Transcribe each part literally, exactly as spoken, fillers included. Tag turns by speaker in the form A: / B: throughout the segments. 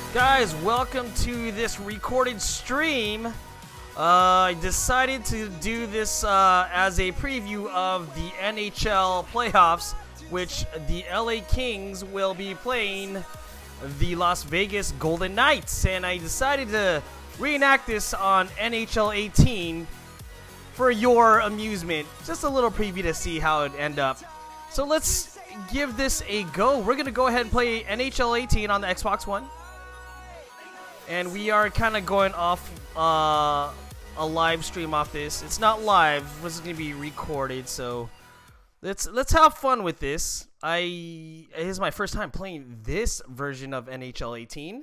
A: Guys, welcome to this recorded stream. Uh, I decided to do this uh, as a preview of the N H L playoffs, which the L A Kings will be playing the Las Vegas Golden Knights. And I decided to reenact this on N H L eighteen for your amusement. Just a little preview to see how it end up. So let's give this a go. We're going to go ahead and play N H L eighteen on the Xbox One. And we are kind of going off uh, a live stream off this. It's not live. This is going to be recorded, so let's let's have fun with this. I it is my first time playing this version of N H L eighteen,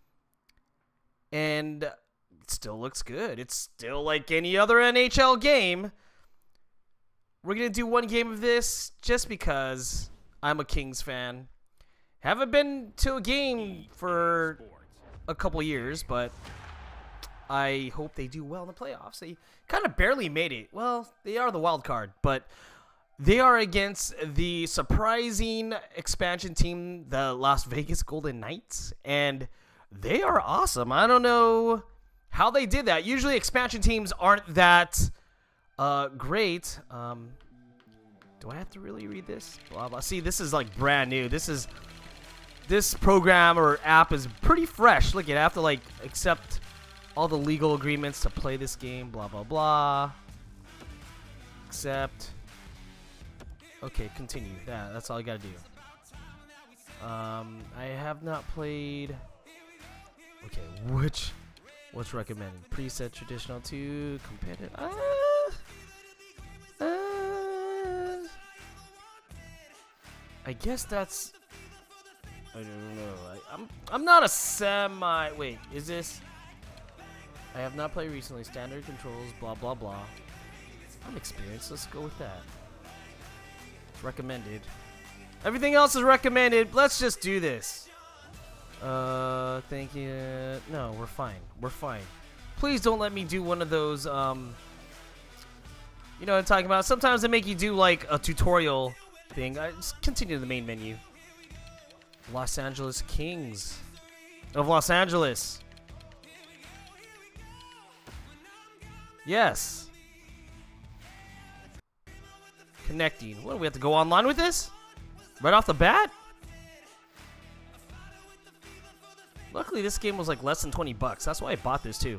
A: and it still looks good. It's still like any other N H L game. We're gonna do one game of this just because I'm a Kings fan. Haven't been to a game for a couple years, but I hope they do well in the playoffs. They kind of barely made it. Well, they are the wild card, but they are against the surprising expansion team, the Las Vegas Golden Knights, and they are awesome. I don't know how they did that. Usually expansion teams aren't that uh, great. Um, do I have to really read this? Blah, blah. See, this is like brand new. This is This program or app is pretty fresh. Look, I have to like accept all the legal agreements to play this game. Blah, blah, blah. Accept. Okay, continue. Yeah, that's all I gotta do. Um, I have not played. Okay, which, what's recommended? Preset, traditional, two, competitive. Uh, uh, I guess that's. I don't know. I, I'm I'm not a semi. Wait, is this? I have not played recently. Standard controls. Blah blah blah. I'm experienced. Let's go with that. It's recommended. Everything else is recommended. Let's just do this. Uh, thank you. No, we're fine. We're fine. Please don't let me do one of those. Um, you know what I'm talking about? Sometimes they make you do like a tutorial thing. I just continue the main menu. Los Angeles Kings of Los Angeles. Yes. Connecting. What, do we have to go online with this? Right off the bat? Luckily, this game was like less than twenty bucks. That's why I bought this too.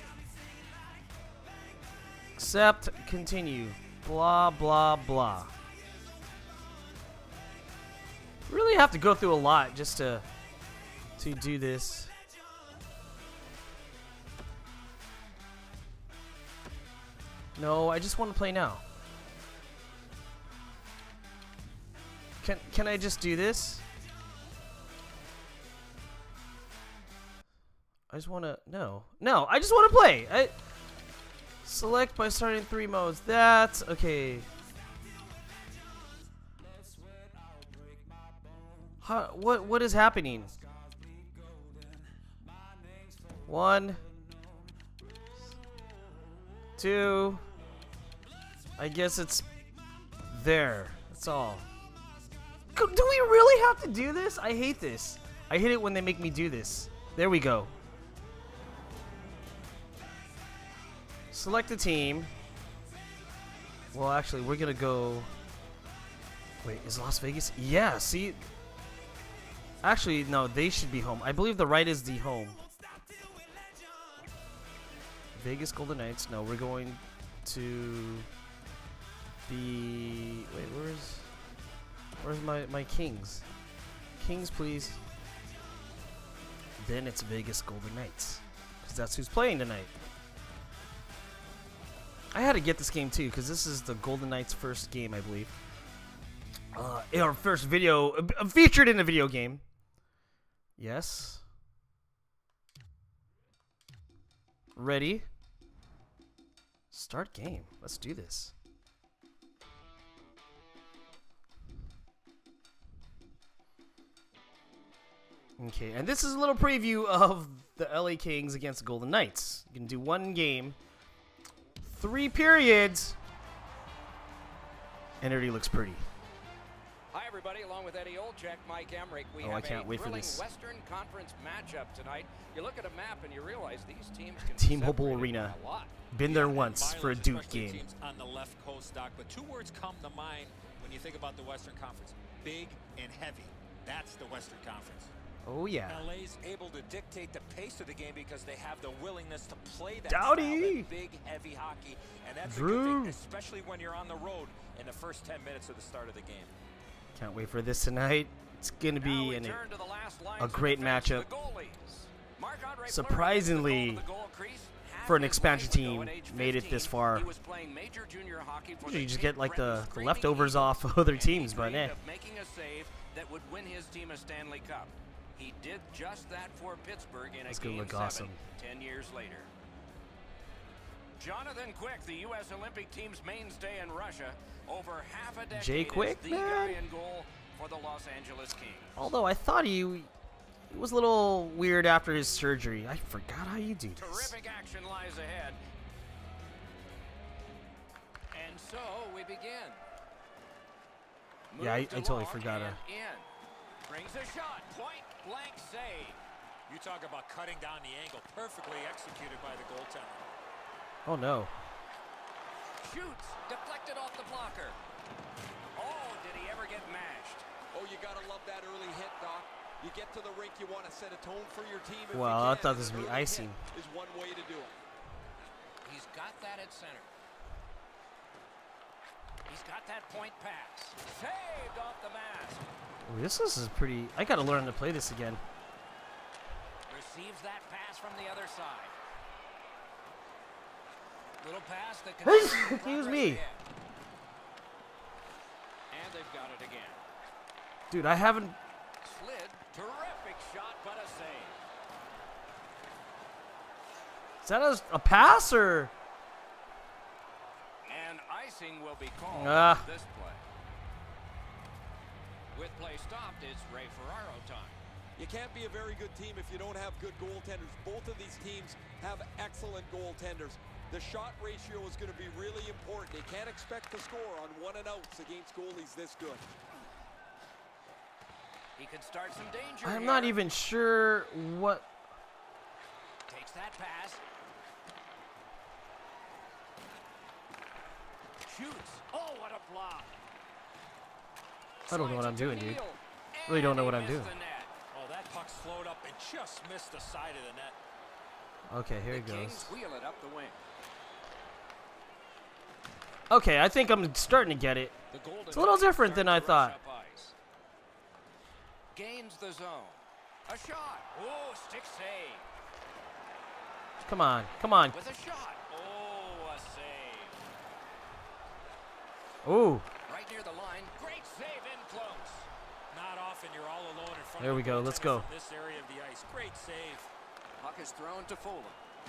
A: Accept, continue. Blah, blah, blah. Really have to go through a lot just to to do this. No, I just want to play now. Can can I just do this? I just want to no. No, I just want to play. I select by starting three modes. That's okay. How, what what is happening? One, two. I guess it's there. That's all. Do we really have to do this? I hate this. I hate it when they make me do this. There we go. Select a team. Well, actually, we're gonna go. Wait, is Las Vegas? Yeah. See. Actually, no, they should be home. I believe the right is the home. Vegas Golden Knights. No, we're going to the... Wait, where's... Where's my, my Kings? Kings, please. Then it's Vegas Golden Knights. Because that's who's playing tonight. I had to get this game too, because this is the Golden Knights' first game, I believe. Uh, our first video... Uh, featured in a video game. Yes. Ready. Start game. Let's do this. Okay, and this is a little preview of the L A Kings against the Golden Knights. You can do one game, three periods, and it already looks pretty.
B: Hi, everybody. everybody, along with Eddie Olczyk, Mike Emmerich. We
A: oh,
B: have
A: I can't
B: a
A: wait for
B: thrilling
A: this.
B: Western Conference matchup tonight. You look at a map and you realize these teams can
A: T-Mobile Arena.
B: a lot.
A: Been there once for a Duke
C: especially
A: game.
C: Teams on the left coast, Doc, but two words come to mind when you think about the Western Conference: big and heavy. That's the Western Conference.
A: Oh yeah.
D: L A's able to dictate the pace of the game because they have the willingness to play that
A: Dowdy.
D: style, that big, heavy hockey, and that's
A: Drew.
D: a good thing, especially when you're on the road in the first ten minutes of the start of the game.
A: Can't wait for this tonight. It's gonna be an, a great matchup. Surprisingly, for an expansion team, made it this far. Usually you just get like the, the leftovers off of other teams, but eh.
B: Making a save that would win his team a Stanley Cup. He did just that for Pittsburgh in a
A: That's gonna
B: game
A: look
B: seven,
A: awesome.
B: ten years later. Jonathan Quick, the U S Olympic team's mainstay in Russia, over half a decade
A: Jay Quick,
B: is the
A: man.
B: guy in goal for the Los Angeles Kings.
A: Although I thought he, he was a little weird after his surgery. I forgot how you do this.
B: Terrific action lies ahead. And so we begin.
A: Yeah, I-
B: Moves
A: I totally
B: along
A: forgot, uh,
B: and in. Brings a shot. Point blank save.
C: You talk about cutting down the angle, perfectly executed by the goaltender.
A: Oh no.
B: Shoots. Deflected off the blocker. Oh, did he ever get mashed?
E: Oh, you gotta love that early hit, Doc. You get to the rink, you want to set a tone for your team. If
A: Well,
E: you
A: I
E: can,
A: thought
E: and
A: this would be
E: an early
A: icing.
E: hit is one way to do it.
B: He's got that at center. He's got that point pass. Saved off the mask.
A: Ooh, this is pretty. I gotta learn to play this again.
B: Receives that pass from the other side. Little pass that can.
A: Excuse me.
B: And they've got it again.
A: Dude, I haven't.
B: Slid. Terrific shot, but a save.
A: Is that a, a pass or?
B: And icing will be called
A: Ah.
B: on this play. With play stopped, it's Ray Ferraro time.
E: You can't be a very good team if you don't have good goaltenders. Both of these teams have excellent goaltenders. The shot ratio is going to be really important. You can't expect to score on one and outs against goalies this good.
B: He could start some danger.
A: I'm
B: here.
A: not even sure what.
B: Takes that pass. Shoots. Oh, what a block.
A: I don't know what I'm
B: Slides it
A: doing,
B: to
A: dude.
B: Neal,
A: Really don't
B: and
A: know
B: he
A: what I'm
B: missed
A: doing.
B: the net.
C: Oh, that puck slowed up and just missed the side of the net.
A: Okay, here
B: The
A: it
B: Kings
A: goes.
B: wheel it up the wing.
A: Okay, I think I'm starting to get it.
B: The Golden
A: It's a little
B: Knights
A: different
B: start
A: than I
B: to rush
A: thought.
B: up ice. Gains the zone. A shot. Oh, stick save.
A: Come on, come on.
B: With a shot. Oh, a save.
A: Ooh,
B: Right near the line. Great save in close.
C: Not often you're all alone in front
A: There
C: of
A: we
C: the
A: go, let's
C: goaltender
A: go.
C: from this area of the ice. Great save.
B: Puck is thrown to Fulham.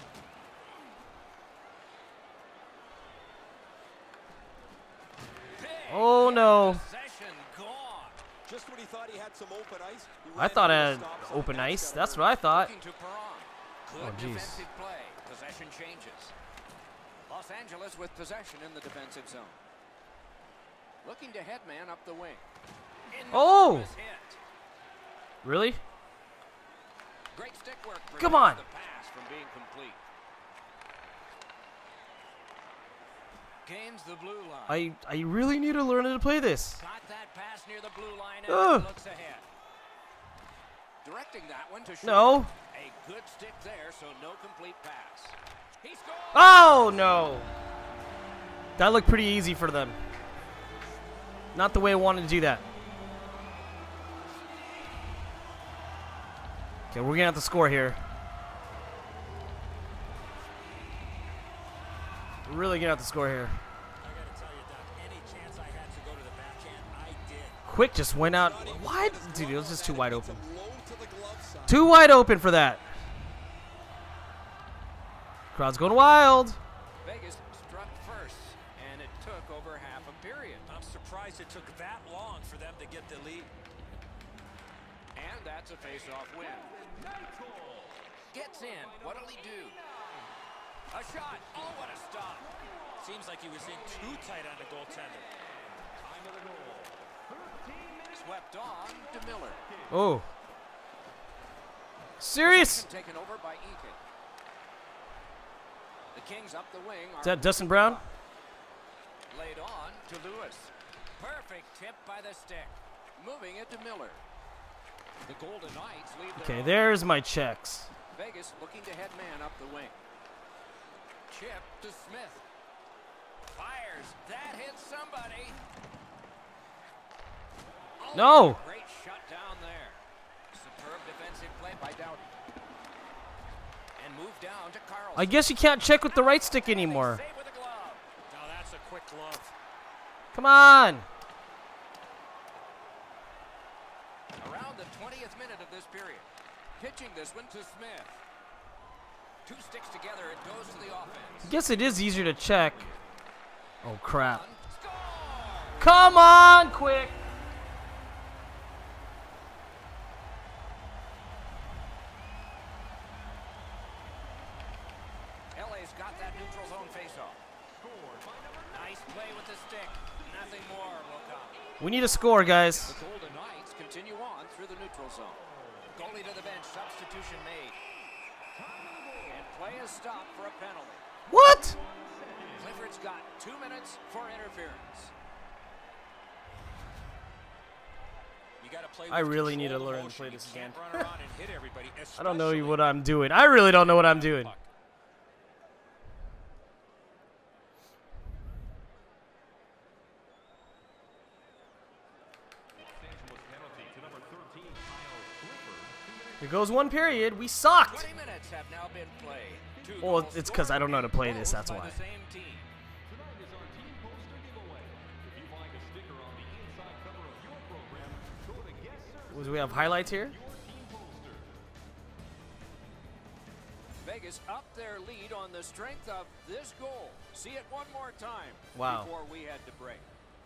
B: Big
A: Oh, no.
B: possession gone.
E: Just when he thought he had some open ice, he
A: I
E: ran
A: thought I
E: into
A: had
E: the stop sign.
A: open
E: That's
A: ice.
E: gotta
A: That's
E: hurt.
A: what I thought.
B: Looking to Perron. Good
A: Oh, jeez.
B: defensive play. Possession changes. Los Angeles with possession in the defensive zone. Looking to headman up the wing.
A: Oh!
B: Enormous hit.
A: Really?
B: Great stick work.
A: Come
B: prevents
A: on.
B: The pass from being complete. Gains the blue line.
A: I I really need to learn how to play this.
B: Got that pass near the blue line and
A: Ugh.
B: looks ahead. Directing that one to short.
A: No.
B: A good stick there, so no complete pass. He scores.
A: Oh no. That looked pretty easy for them. Not the way I wanted to do that. Okay, we're gonna have to score here. We're really gonna have to score here.
C: I gotta tell you, Doc, any chance I had to go to the backhand, I did.
A: Quick just went out. Why? Dude, it was just too wide open.
E: Low to the glove side.
A: Too wide open for that. Crowd's going wild.
B: Vegas struck first, and it took over half a period.
C: I'm surprised it took that long for them to get the lead.
B: And that's a face-off win. Gets in. What'll he do? A shot. Oh, what a stop.
C: Seems like he was in too tight on the goaltender.
B: Swept on to Miller.
A: Oh. Serious?
B: Taken over by Eakin. The Kings up the wing.
A: Is that Dustin Brown?
B: Laid on to Lewis. Perfect tip by the stick. Moving it to Miller. The Golden Knights leave their
A: Okay,
B: own.
A: there's my checks.
B: Vegas looking to head man up the wing. Chip to Smith. Fires. That hits somebody. Oh,
A: No.
B: Great shut down there. Superb defensive play by Doughty. And move down to Carlson.
A: I guess you can't check with the right stick anymore.
B: Save with a glove.
C: Now that's a quick glove.
A: Come on.
B: Around the twentieth minute of this period. Pitching this one to Smith. Two sticks together, it goes to the offense.
A: I guess it is easier to check. Oh, crap.
B: Score!
A: Come on, quick.
B: L A's got that neutral zone faceoff. Nice play with the stick. Nothing more will come.
A: We need a score, guys.
B: The Golden Knights continue on through the neutral zone. Goalie to the bench, substitution made. And play is stopped for a penalty.
A: What?
B: Clifford's got two minutes for interference.
C: You gotta play
A: I
C: with
A: really need to
C: controlled
A: learn to
C: motion.
A: play
C: You
A: this
C: can't
A: again.
C: run around and hit everybody,
A: I don't know
C: especially
A: what I'm doing. I really don't know what I'm doing.
C: puck.
A: Here goes one period. We sucked.
B: twenty minutes have now been played. Two
A: Well,
B: goals
A: it's because I
B: scored
A: don't know how to play
B: and
A: this.
B: goals
A: That's
B: by
A: why.
B: the same team.
A: Do we have highlights here?
B: Vegas up their lead on the strength of this goal. See it one more time
A: Wow.
B: before we head to break.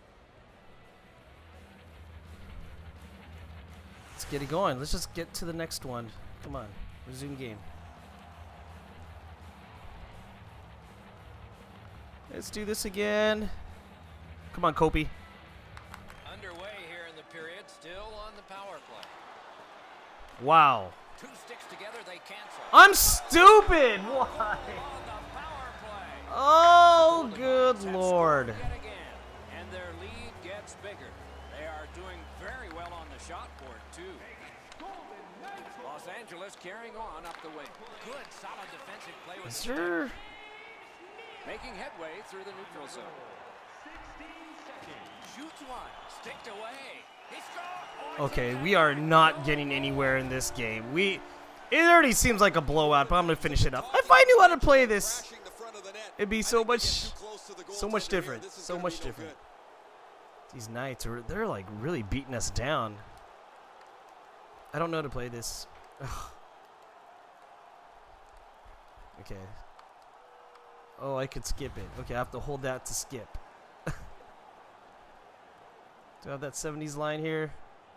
A: Let's get it going. Let's just get to the next one. Come on. Resume game. Let's do this again. Come on, Kopi.
B: Underway here in the period, still on the power play.
A: Wow.
B: Two sticks together, they cancel.
A: I'm stupid. Why?
B: On the power play.
A: Oh,
B: The
A: good
B: Golden Knights have
A: lord.
B: scored yet again, and their lead gets bigger. They are doing very well on the shot board, too. Los Angeles carrying on up the wing. Good, solid defensive play with
A: Is
B: the
A: there...
B: making headway through the neutral zone. Shoots one, sticked away. He scored. Oh,
A: Okay, we are not getting anywhere in this game. We... It already seems like a blowout, but I'm going to finish it up. If I knew how to play this,
E: Crashing the front of the net.
A: it'd be
E: I
A: so
E: think they
A: much...
E: get too close to the
A: So much
E: goaltender here.
A: different.
E: This is
A: So
E: gonna
A: much
E: be no
A: different.
E: good.
A: These Knights, are they're like really beating us down. I don't know how to play this. Ugh. Okay. Oh, I could skip it. Okay, I have to hold that to skip. Do I have that seventies line here?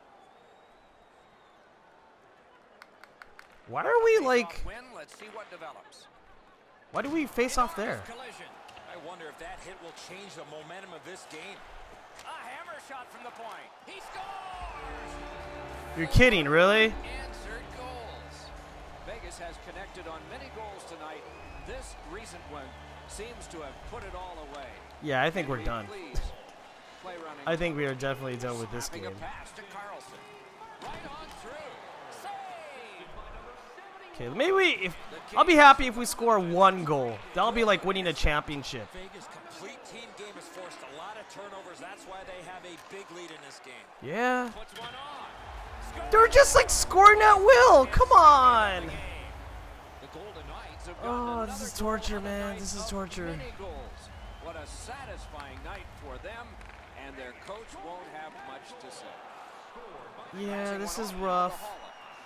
A: Why are we like...
B: Win. Let's see what develops.
A: Why do we face off there?
B: Collision.
C: I wonder if that hit will change the momentum of this game.
B: A hammer shot from the point. He scores!
A: You're kidding, really?
B: Answered goals. Vegas has connected on many goals tonight. This recent one seems to have put it all away.
A: Yeah, I think we're
B: Henry,
A: done.
B: please. Play running.
A: I think we are definitely done with this
B: Snapping
A: game.
B: a pass to Carlson. Right on through. Save!
A: Okay, maybe we, if I'll be happy if we score one goal. That'll be like winning a championship.
C: Vegas' complete team game has forced a lot of turnovers. That's why they have a big lead in this game.
A: Yeah.
B: Puts one on. Score!
A: They're just like scoring at will. Come on.
B: The Golden Knights have
A: Oh,
B: gotten
A: this is
B: another goal
A: torture,
B: on the
A: man.
B: night
A: This is
B: of
A: torture.
B: many goals. What a satisfying night for them, and their coach won't have much to say.
A: Yeah, this
B: Passing
A: is
B: one off
A: rough.
B: to Holla.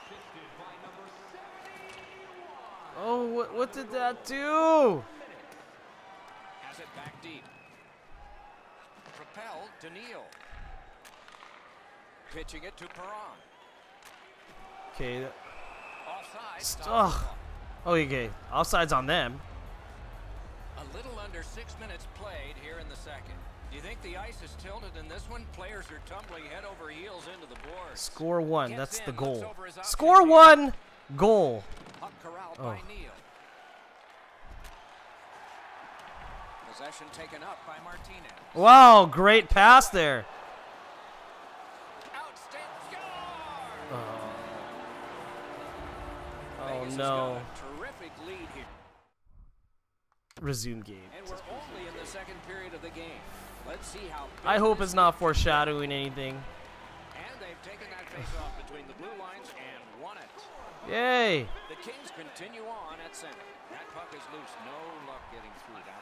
A: Oh, what, what did that do?
B: Has it back deep. Propelled to Neal. Pitching it to Perron.
A: Okay. that-
B: Offside.
A: St-
B: stops the
A: ugh.
B: clock.
A: Oh, okay. Offside's on them.
B: A little under six minutes played here in the second. Do you think the ice is tilted in this one? Players are tumbling head over heels into the boards.
A: Score one.
B: Gets
A: That's
B: in,
A: the
B: looks
A: goal.
B: over his options
A: Score
B: here.
A: one. Goal.
B: Puck corralled
A: Oh.
B: by Neal. Possession taken up by Martinez.
A: Wow, great pass there.
B: Outstanding score!
A: Oh
B: Vegas has
A: no.
B: got a terrific lead here.
A: Resume game.
B: And we're only in the second period of the game. Let's see how.
A: I hope it's not foreshadowing anything.
B: And they've taken that face off between the blue lines and won it.
A: Yay.
B: The Kings continue on at center. That puck is loose. No luck getting through that.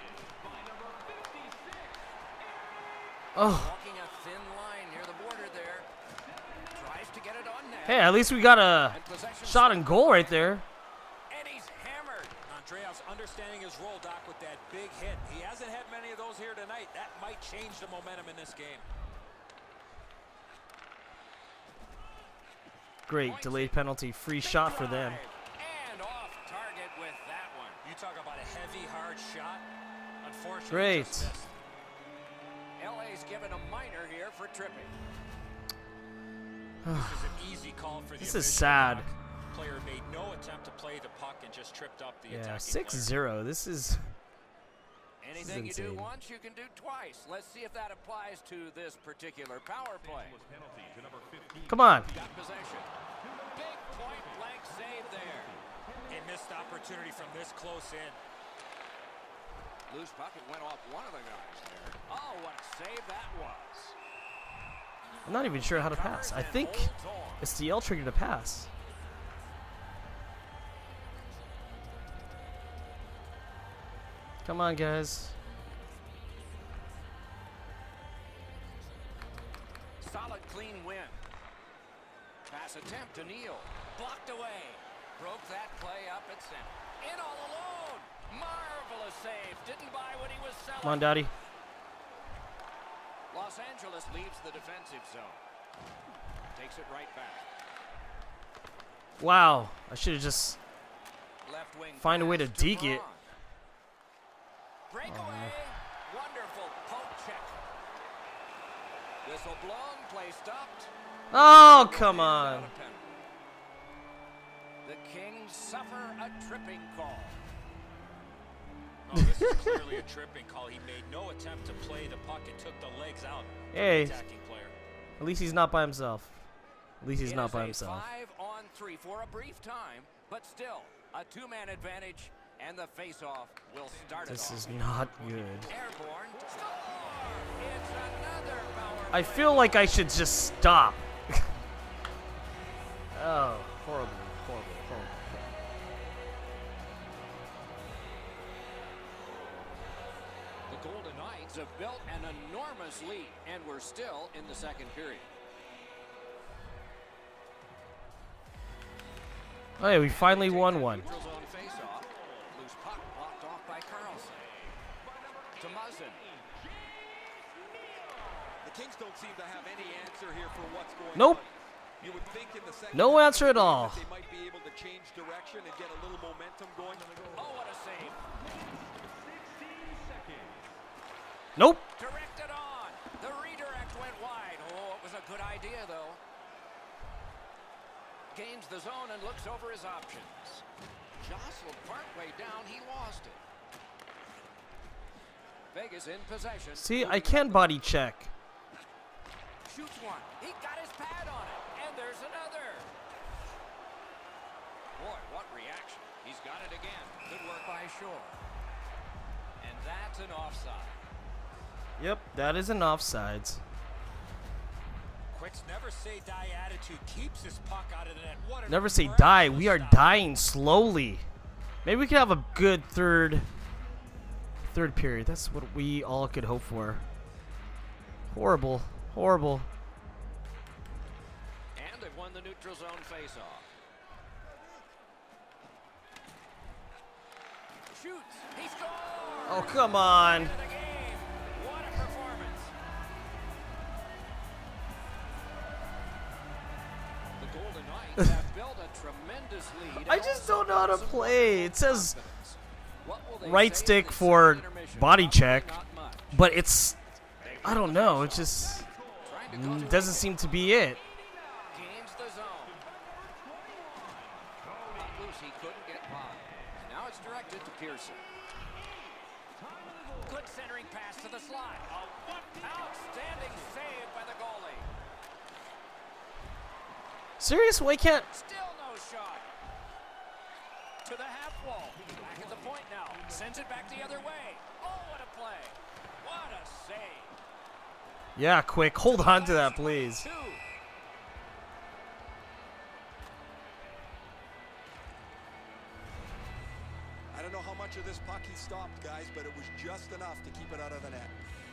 A: Oh.
B: Walking a thin line near the border there. Tries to get it on net.
A: Hey, at least we got a
B: And possession
A: shot and goal right there.
B: And he's hammered.
C: Andreev's understanding his role, Doc, with that big hit. He hasn't had many of those here tonight. That might change the momentum in this game.
A: Great delayed penalty, free shot for them.
B: And off target with that one.
C: You talk about a heavy, hard shot. Unfortunately,
A: Great.
C: just missed.
B: L A's given a minor here for tripping.
C: This is an easy call for the
A: This is
C: official,
A: sad.
C: Doc. Player made no attempt to play the puck and just tripped up the
A: Yeah,
C: attacking
A: six
C: player.
A: zero. This is
B: Anything you do
A: insane.
B: once, you can do twice. Let's see if that applies to this particular power play.
A: Come on.
B: Got possession. Big point blank save there.
C: A missed opportunity from this close in.
B: Loose puck, it went off one of the guys there. Oh, what a save that was.
A: I'm not even sure how to pass. I think it's the L trigger to pass. Come on, guys.
B: Solid, clean win. Pass attempt to Neal. Blocked away. Broke that play up at center. In all alone. Marvelous save. Didn't buy what he was selling.
A: Come on, Daddy.
B: Los Angeles leaves the defensive zone. Takes it right back.
A: Wow. I should have just
B: Left wing
A: Find a way
B: pass
A: to deke it.
B: Braun. Breakaway. Wonderful poke check. Whistle blown. Play stopped.
A: Oh, come on.
B: Without a penalty. The Kings suffer a tripping call.
C: Oh, this is clearly a tripping call. He made no attempt to play the puck and took the legs out of the
A: Hey.
C: attacking player.
A: At least he's not by himself. At least he's
B: It
A: not
B: is
A: by
B: a
A: himself.
B: Five on three for a brief time, but still a two-man advantage, and the face-off will start
A: This
B: it off.
A: is not good.
B: Airborne score. It's another power
A: I
B: play.
A: feel like I should just stop. Oh, horrible, horrible, horrible.
B: The Golden Knights have built an enormous lead, and we're still in the second period.
A: Oh yeah, we finally won one.
B: Neutral zone face-off. Loose puck blocked off by Carlson. To Muzzin.
E: The Kings don't seem to have any answer here for what's going
A: Nope.
E: on. You would think in the second
A: No
E: half
A: answer
E: of
A: at
E: the game
A: all.
E: that they might be able to change direction and get a little momentum going.
B: Oh, what a save.
A: Nope.
B: Directed on. The redirect went wide. Oh, it was a good idea, though. Gains the zone and looks over his options. Jostled partway down. He lost it. Vegas in possession.
A: See, I can body check.
B: Shoots one. He got his pad on it. And there's another. Boy, what reaction. He's got it again. Good work by Shore. And that's an offside.
A: Yep, that is an offsides.
C: Quick's never say die attitude keeps his puck out of the net. What an
A: Never say
C: incredible
A: die. We are
C: stop.
A: dying slowly. Maybe we could have a good third third period. That's what we all could hope for. Horrible. Horrible.
B: And they've won the neutral zone faceoff. Shoots. He scores.
A: Oh, come on.
B: End of the game. What a performance. The Golden Knights have built a tremendous lead.
A: I
B: and
A: just
B: also
A: don't know how to
B: some
A: play. It
B: wonderful
A: says
B: confidence. What will they
A: right
B: say
A: stick
B: in the
A: for
B: second intermission?
A: body
B: Probably
A: check,
B: not much.
A: but it's I don't know. It just mm, doesn't seem to be it.
B: Gains the zone. Got loose, he couldn't get by. Now it's directed to Pearson. Good centering pass to the slot. Oh, outstanding save by the goalie.
A: Serious? Why can't?
B: Still no shot. To the half wall. Back at the point now. Sends it back the other way. Oh, what a play. What a save.
A: Yeah, quick. Hold on to that, please.
B: Two.
E: I don't know how much of this puck he stopped, guys, but it was just enough to keep it out of the net.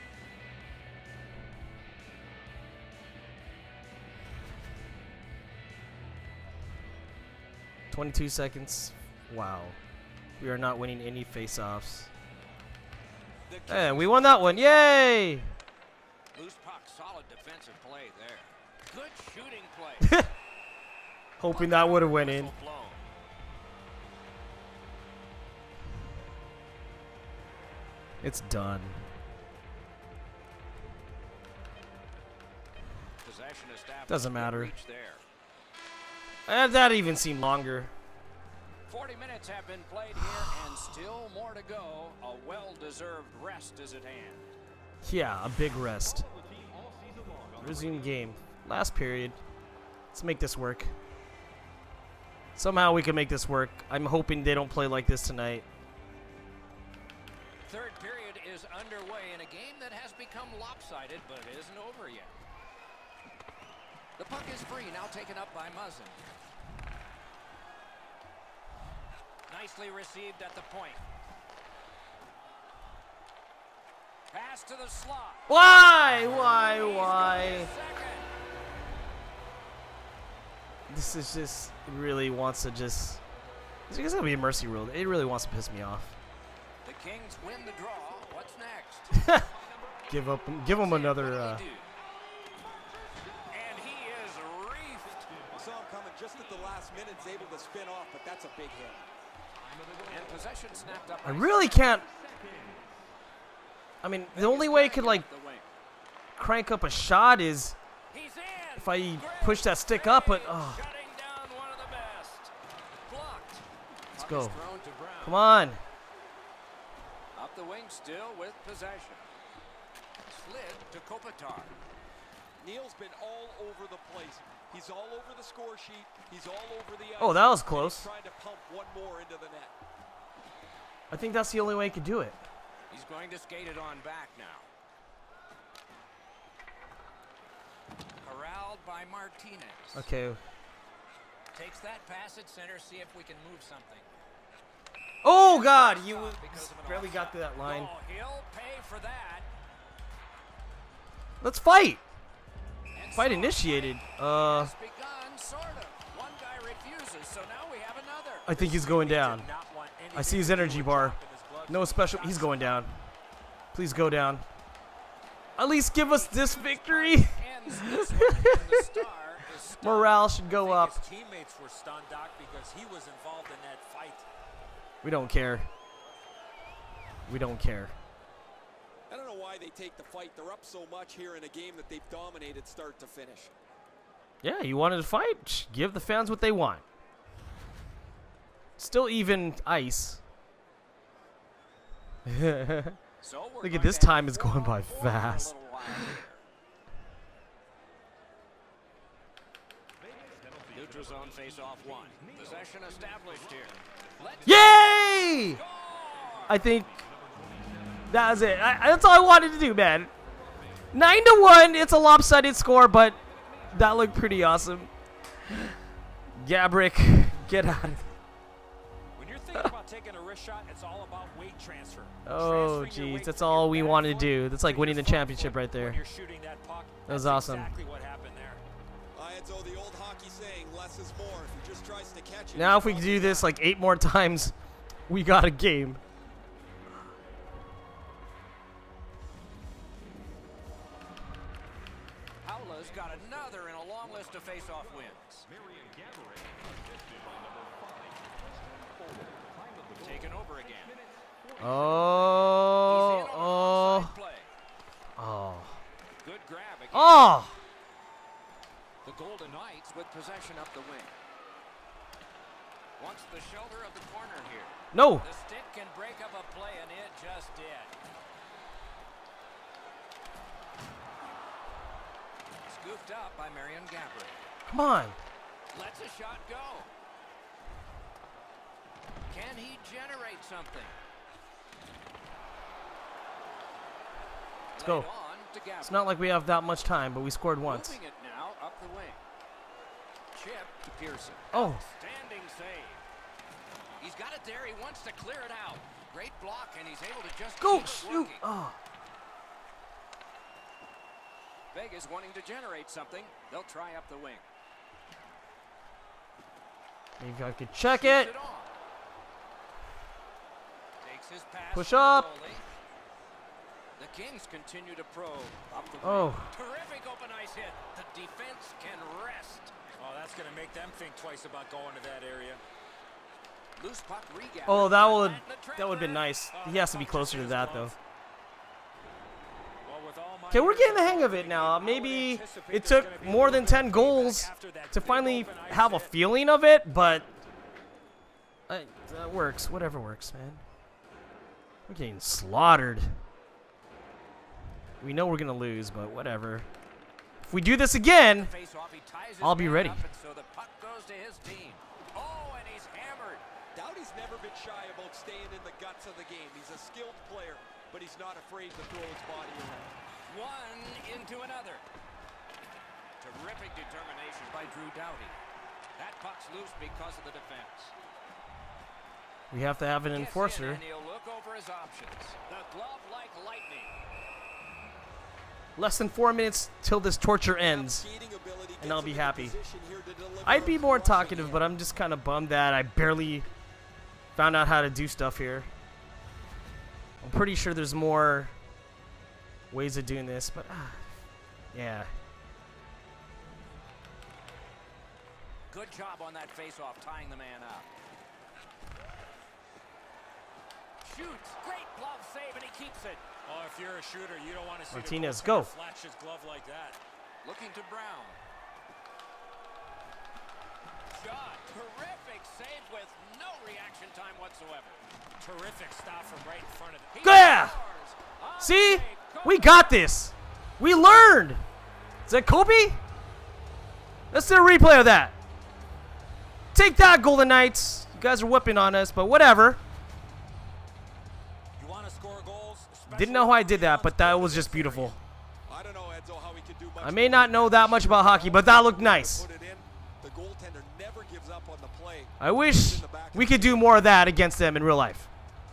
A: twenty-two seconds. Wow. We are not winning any face-offs. Hey, we won that one. Yay!
B: Loose puck, solid defensive play there. Good shooting play.
A: Hoping that would have went in.
B: Whistle blown.
A: It's done.
B: Possession established.
A: Doesn't matter.
B: Reach there.
A: Uh, that even seemed longer.
B: forty minutes have been played here and still more to go. A well-deserved rest is at hand.
A: Yeah, a big rest. Resume game. Last period. Let's make this work. Somehow we can make this work. I'm hoping they don't play like this tonight.
B: Third period is underway in a game that has become lopsided but isn't over yet. The puck is free, now taken up by Muzzin. Nicely received at the point. Pass to the slot.
A: Why? Why?
B: He's
A: Why?
B: got his second.
A: This is just, it really wants to just, it's gonna be a mercy rule. It really wants to piss me off.
B: The Kings win the draw. What's next?
A: give up, give them another,
B: What do they
A: uh,
B: do? And he is reefed.
E: I saw him coming just at the last minute, he's able to spin off, but that's a big hit.
B: And possession snapped up.
A: I
B: by
A: really can't, I mean, the only way I could, like,
B: the wing.
A: crank up a shot is
B: He's in.
A: if I
B: Great
A: push that stick up, but,
B: save.
A: oh,
B: Shutting down one of the best. Blocked.
A: let's
B: Puck
A: go.
B: is thrown to Brown.
A: Come on.
B: Up the wing still with possession. Slid to Kopitar.
E: Neal's been all over the place. He's all over the score sheet. He's all over the ice.
A: Oh, that was
E: and
A: close.
E: He's trying to pump one more into the net.
A: I think that's the only way I could do it.
B: He's going to skate it on back now. Corralled by Martinez.
A: Okay.
B: Takes that pass at center, see if we can move something.
A: Oh, God, you
B: Because of an
A: barely got
B: offside.
A: through that line.
B: Oh, he'll pay for that.
A: Let's fight.
B: And
A: Fight
B: so
A: initiated.
B: fight
A: Uh,
B: has begun, sort of. One guy refuses, so now we have another.
A: I think he's going down.
C: Not want
A: I see
C: anything
A: his
C: to do
A: energy
C: with
A: bar.
C: dropping his gloves.
A: No special. He's going down. Please go down. At least give us this victory.
B: Ends this one, and the star is stunned.
A: Morale should go
C: I
A: up.
C: think his teammates were stunned, Doc, because he was involved in that fight.
A: We don't care. We don't care.
E: I don't know why they take the fight. They're up so much here in a game that they've dominated start to finish.
A: Yeah, you wanted to fight? Sh- Give the fans what they want. Still even ice.
B: So we're
A: Look
B: going
A: at this
B: to
A: time
B: have
A: is going by
B: four on four for a
A: fast.
B: little while. Neutral zone face-off one. Possession established here. Let's
A: Yay!
B: go!
A: I think that was it. I, that's all I wanted to do, man. Nine to one. It's a lopsided score, but that looked pretty awesome. Gabrick, get out of here.
C: When you're thinking about taking a wrist shot, it's all about weight transfer.
A: Oh,
C: Transferring your
A: jeez.
C: weight
A: That's
C: from
A: all
C: your
A: we
C: back
A: wanted to
C: foot
A: do. That's like
C: to
A: winning
C: your
A: the
C: front
A: championship
C: foot
A: right there.
C: when you're shooting that puck.
A: That was
C: That's
A: awesome.
C: exactly what happened there.
E: Ianzo, the old hockey saying, less is more. If he just tries to catch it.
A: Now,
E: he's
A: if we can
E: probably
A: do this
E: not.
A: like eight more times, we got a game.
B: Howla's got another in a long list of face-off wins. Taken over again.
A: Oh,
B: He's in on an
A: oh,
B: onside play.
A: oh.
B: possession up the wing. Wants the shoulder of the corner here.
A: No.
B: The stick can break up a play, and it just did. Scooped up by Marion Gabbert.
A: Come on.
B: Lets a shot go. Can he generate something?
A: Let's go. It's not like we have that much time, but we scored once.
B: Moving it now up the wing. Chip to Pearson.
A: Oh.
B: Standing save. He's got it there. He wants to clear it out. Great block, and he's able to just
A: Go
B: keep it
A: shoot.
B: working.
A: Oh.
B: Vegas wanting to generate something. They'll try up the wing.
A: Maybe I could check
B: Shoots
A: it.
B: on. Takes his pass
A: Push
B: to the
A: up.
B: goalie. The Kings continue to probe up the
A: Oh.
B: wing. Terrific open ice hit. The defense can rest.
C: Oh, that's going to make them think twice about going to that area.
B: Loose puck regathered.
A: Oh, that would
B: Flat in the
A: that would have been
B: trapper.
A: nice. He has to be closer to that though.
C: Well, with all my
A: Okay, we're
C: years
A: getting the
C: of
A: hang of it
C: watching,
A: now.
C: I would
A: Maybe
C: anticipate
A: it
C: there's
A: took
C: gonna be a
A: more
C: little
A: than
C: bit of
A: ten
C: payback
A: goals
C: after that
A: to
C: big
A: finally
C: open ice
A: have a
C: hit.
A: feeling of it, but uh, that works. Whatever works, man. We're getting slaughtered. We know we're gonna lose, but whatever. If we do this again,
B: Face-off, he ties his
A: I'll be
B: man
A: ready.
B: up, and so the puck goes to his team. Oh, and he's hammered.
E: Doughty's never been shy about staying in the guts of the game. He's a skilled player, but he's not afraid to throw his body around.
B: One into another. Terrific determination by Drew Doughty. That puck's loose because of the defense.
A: we have to have an
B: Gets in,
A: enforcer.
B: and he'll look over his options. The glove like lightning.
A: Less than four minutes till this torture ends,
E: Skating ability
A: and I'll
E: gets
A: be
E: him in
A: happy.
E: position here to deliver
A: I'd be
E: a
A: more
E: crossing
A: talkative,
E: in.
A: but I'm just kind of bummed that I barely found out how to do stuff here. I'm pretty sure there's more ways of doing this, but ah, yeah.
B: Good job on that face-off, tying the man up. Shoots. Great glove save, and he keeps it.
C: Oh, if you're a shooter, you don't want to see
A: Martinez,
C: the
A: go.
C: goaltender flash his glove like that.
B: Looking to Brown. Shot. Terrific save with no reaction time whatsoever.
C: Terrific stop from right in front of the...
B: He
A: Yeah!
B: scores. On
A: See?
B: save,
A: We
B: Kobe.
A: got this. We learned. Is that Kobe? Let's do a replay of that. Take that, Golden Knights. You guys are whipping on us, but whatever.
C: You want to score goals?
A: Didn't know how I did that, but that was just beautiful.
E: I don't know, Edzo, how he could do much
A: I may
E: more.
A: not know that much about hockey, but that looked nice.
E: Put it in. The goaltender never gives up on the play.
A: I wish we could do more of that against them in real life.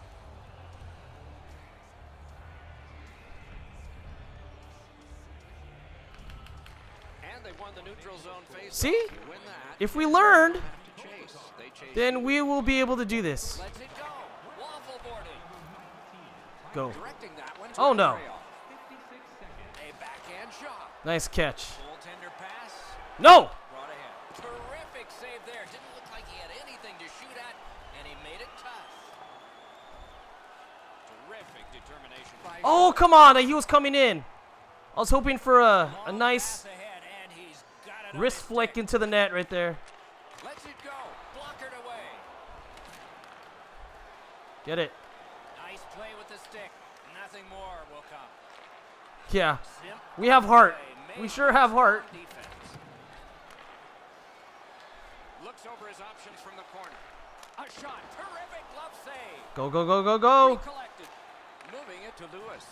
B: And they won the neutral zone face-off.
A: See?
B: You win that.
A: If we learned,
B: Have to chase. They chase.
A: then we will be able to do this.
B: Lets it go. Waffle boarding.
A: Go.
B: Directing that one to
A: Oh, no.
B: Andreoff. A backhand shot.
A: Nice catch.
B: Goaltender pass.
A: No!
B: Brought ahead. Terrific save there. Didn't look like he had anything to shoot at, and he made it tough. Terrific determination by
A: Oh, come on. He was coming in. I was hoping for a, a
B: Long
A: nice
B: pass ahead, and he's got it on
A: wrist
B: his
A: flick
B: stick.
A: into the net right there.
B: Lets it go. Blockered away.
A: Get it.
B: Nice play with the stick. Nothing more will come.
A: Yeah.
B: Simple
A: We have heart.
B: play
A: We
B: made
A: sure
B: by
A: have heart.
B: strong defense. Looks over his options from the corner. A shot. Terrific glove save.
A: Go, go, go, go, go.
B: Recollected. Moving it to Lewis.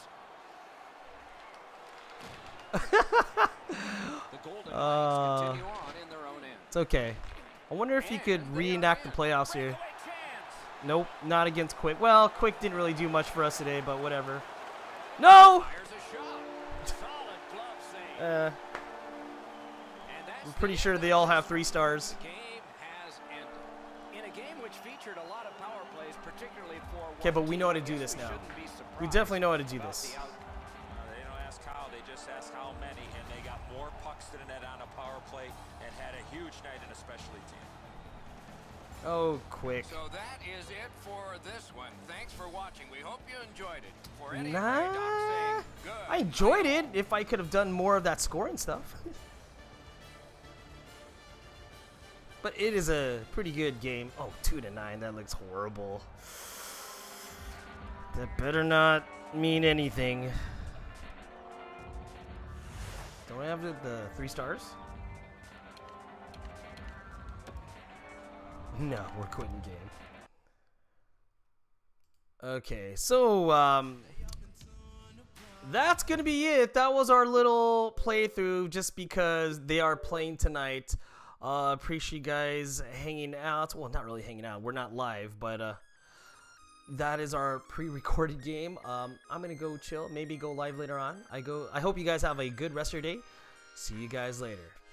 B: The Golden
A: Uh,
B: Knights continue on in their own end.
A: It's okay. I wonder if you could
B: And they
A: reenact the
B: are in.
A: playoffs here.
B: Breakaway chance.
A: Nope, not against Quick. Well, Quick didn't really do much for us today, but whatever. No!
B: Fires a shot. Solid glove save.
A: Uh,
B: And that's
A: I'm
B: the
A: pretty
B: end
A: sure
B: of
A: they
B: it.
A: all have three stars.
B: The game has ended. In a game which featured a lot of power plays, particularly for
A: Okay, but
B: one
A: we
B: team,
A: know how to
B: I
A: do
B: guess
A: this
B: we
A: now.
B: shouldn't be
A: We
B: surprised
A: definitely know how to do
B: about
A: this.
B: the outcome.
C: Uh, they don't ask how, they just ask how many, and they got more pucks to the net on a power play and had a huge night in a specialty team.
A: Oh, Quick.
B: So that is it for this one. Thanks for watching. We hope you enjoyed it. For any
A: Nah,
B: saying good.
A: I enjoyed it if I could have done more of that scoring stuff. But it is a pretty good game. Oh, two to nine. That looks horrible. That better not mean anything. Don't I have the, the three stars? No, we're quitting game. Okay, so um, that's gonna be it. That was our little playthrough, just because they are playing tonight. Uh, appreciate you guys hanging out. Well, not really hanging out. We're not live, but uh, that is our pre-recorded game. Um, I'm gonna go chill. Maybe go live later on. I go. I hope you guys have a good rest of your day. See you guys later.